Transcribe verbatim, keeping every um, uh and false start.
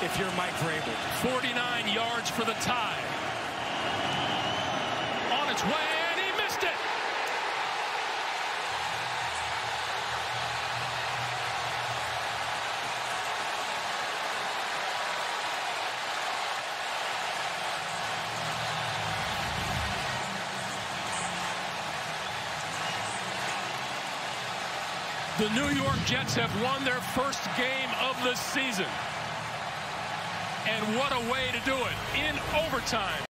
if you're Mike Vrabel. forty-nine yards for the tie. On its way, and he missed it. The New York Jets have won their first game of the season. And what a way to do it, in overtime.